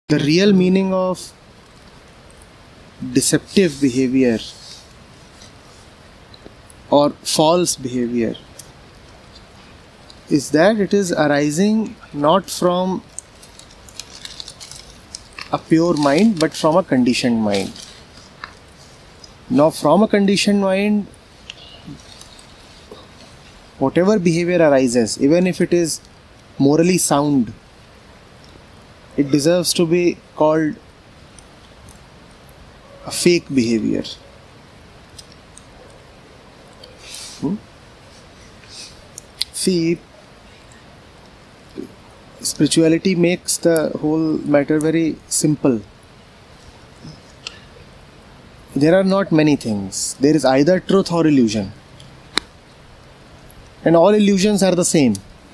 The real meaning of deceptive behavior or false behavior is that it is arising not from a pure mind but from a conditioned mind. Now from a conditioned mind, whatever behavior arises, even if it is morally sound, it deserves to be called a fake behavior. See, spirituality makes the whole matter very simple. There are not many things. There is either truth or illusion. And all illusions are the same.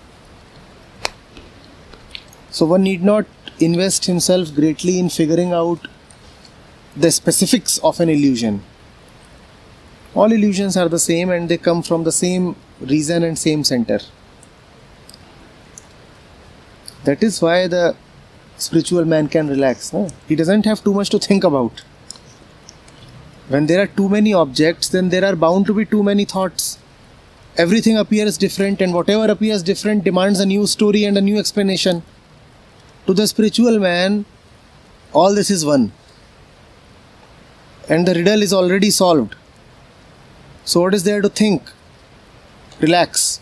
So one need not invest himself greatly in figuring out the specifics of an illusion. All illusions are the same and they come from the same reason and same center. That is why the spiritual man can relax. No? He doesn't have too much to think about. When there are too many objects, then there are bound to be too many thoughts. Everything appears different, and whatever appears different demands a new story and a new explanation. To the spiritual man, all this is one. And the riddle is already solved. So what is there to think? Relax.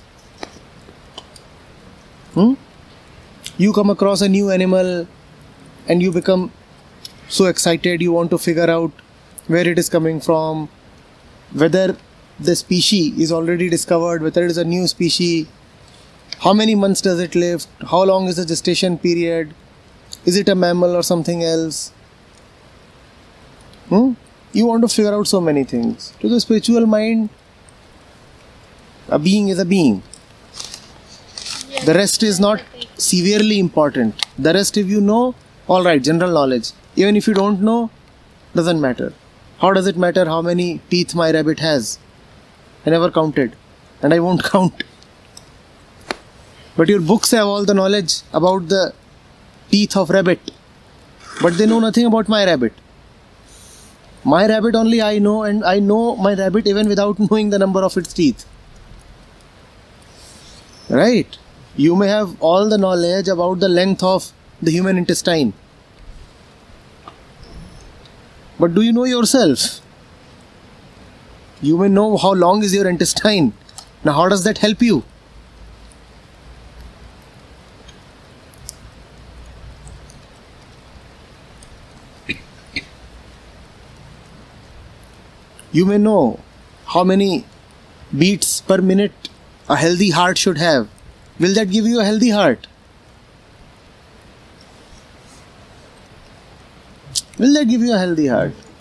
You come across a new animal and you become so excited, you want to figure out where it is coming from, whether the species is already discovered, whether it is a new species, how many months does it live, how long is the gestation period, is it a mammal or something else. You want to figure out so many things. To the spiritual mind, a being is a being. The rest is not severely important. The rest, if you know, alright, general knowledge. Even if you don't know, doesn't matter. How does it matter how many teeth my rabbit has? I never counted, and I won't count. But your books have all the knowledge about the teeth of rabbit, but they know nothing about my rabbit. My rabbit only I know, and I know my rabbit even without knowing the number of its teeth. Right? You may have all the knowledge about the length of the human intestine, but do you know yourself? You may know how long is your intestine. Now how does that help you? You may know how many beats per minute a healthy heart should have. Will that give you a healthy heart? Will that give you a healthy heart?